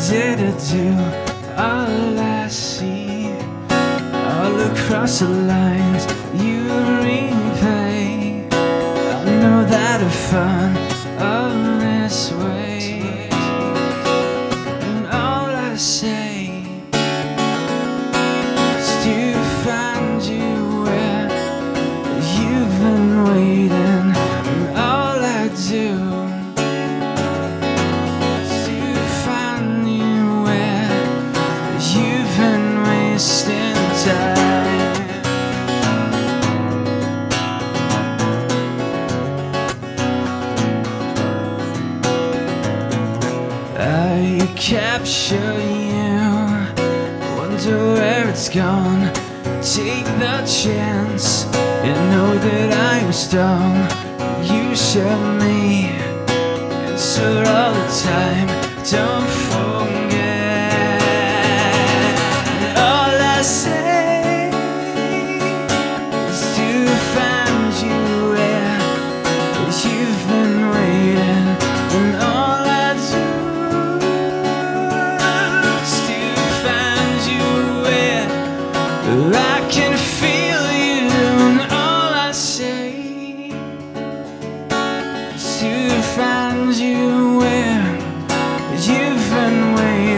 did I do? All I see, all across the lines you repay. I know that I found all this way, and all I say is to find you where you've been waiting, and all I do I capture you, wonder where it's gone. Take the chance and know that I'm strong. You show me answer all the time. Don't forget. All I say is to find you where you've been waiting, and all I do I can feel you, and all I say is to find you where you've been waiting.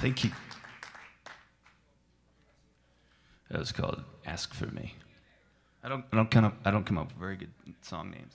Thank you. That was called "Ask for Me." I don't come up with very good song names.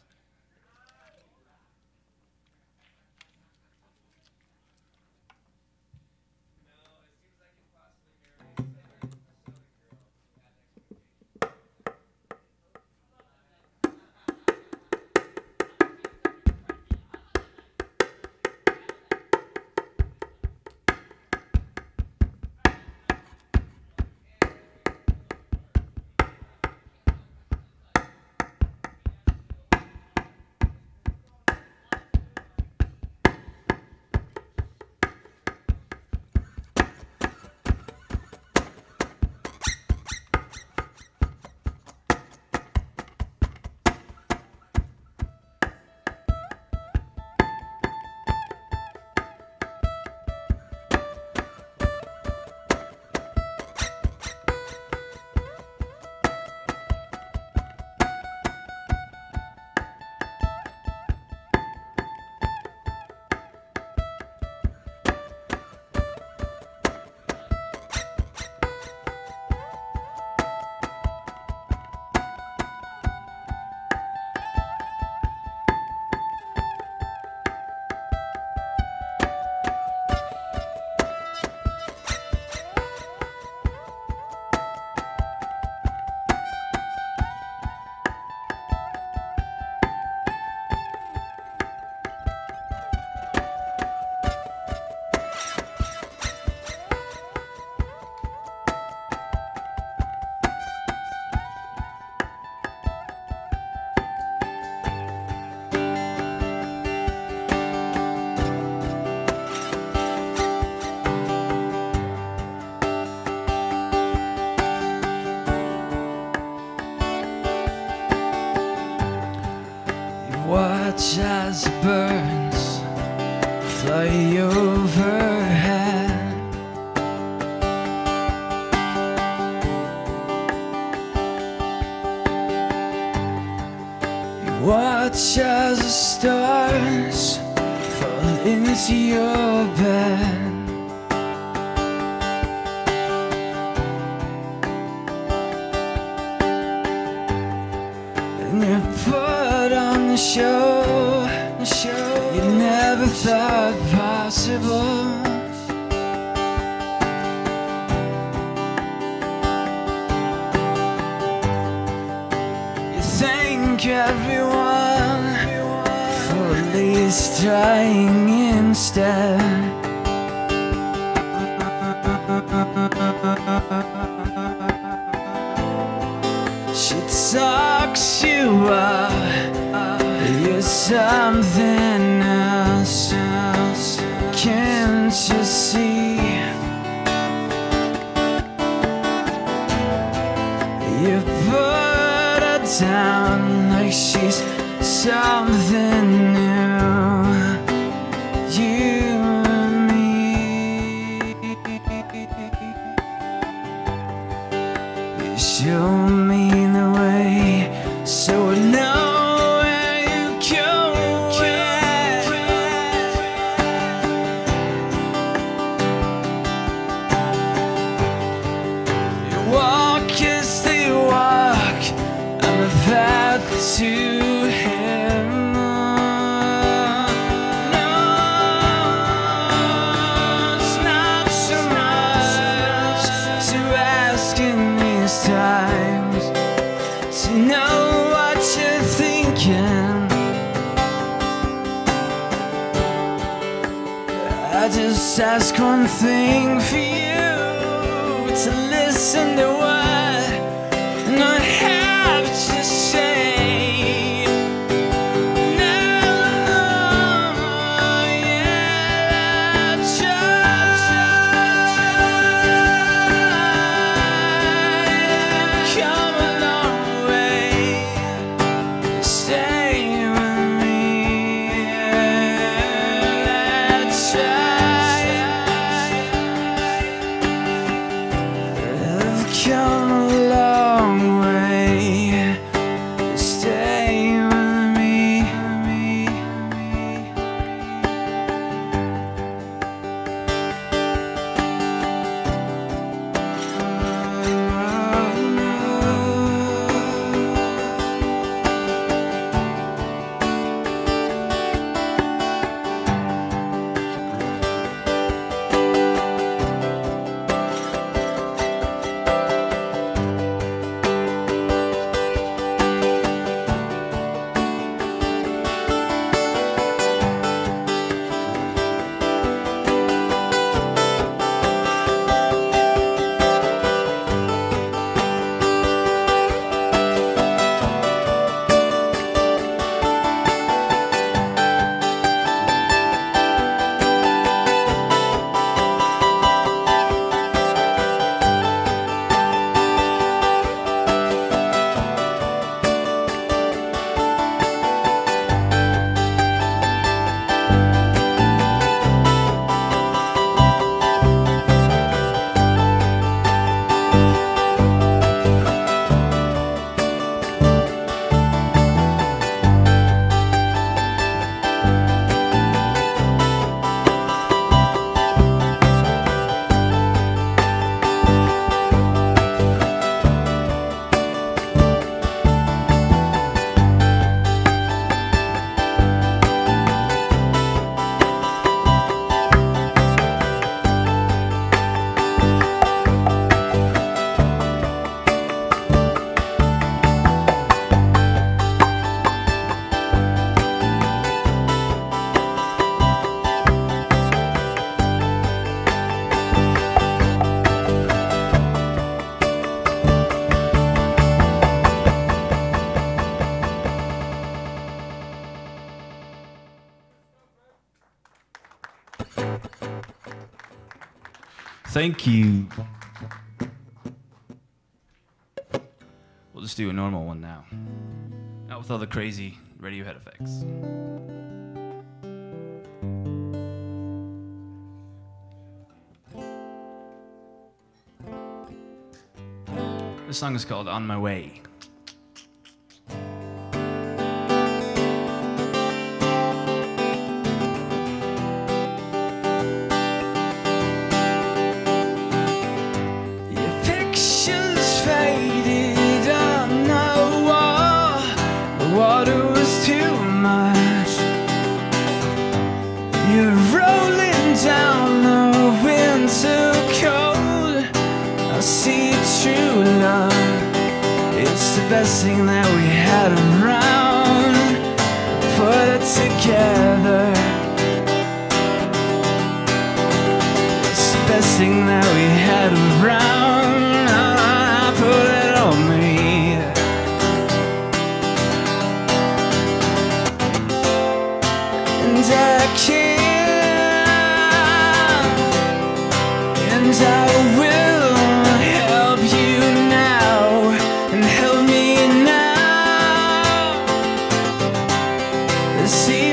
Watch as it burns, fly overhead. You watch as the stars fall into your bed. And you put on the show you never thought possible. You thank everyone for at least trying instead. She talks you up, you're something else. Can't you see? You put her down like she's something new. You and me. You show me the way, so I know. To him, no, it's not so much to ask in these times, to know what you're thinking. I just ask one thing for you, to listen to what I have to say. Come a long way. Thank you. We'll just do a normal one now. Not with all the crazy Radiohead effects. This song is called On My Way. Your pictures faded on the wall. The water was too much. You're rolling down the winter cold. I see true love. It's the best thing that we had around. Put it together. It's the best thing that we had around. I put it on me. And I can, and I will. See